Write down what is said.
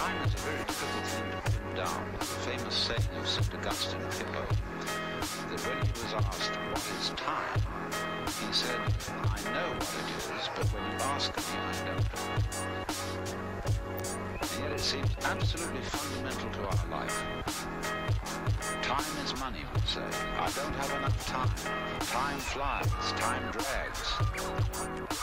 Time is a very difficult thing to pin down. There's a famous saying of St. Augustine of Hippo that when he was asked, what is time? He said, I know what it is, but when you ask me, I don't. And yet it seems absolutely fundamental to our life. Time is money, we say. I don't have enough time. Time flies. Time drags.